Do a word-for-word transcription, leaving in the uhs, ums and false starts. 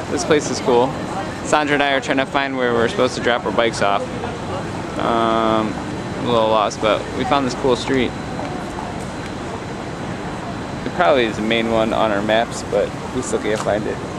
This place is cool. Sandra and I are trying to find where we're supposed to drop our bikes off. Um, I'm a little lost, but we found this cool street. It probably is the main one on our maps, but we still can't find it.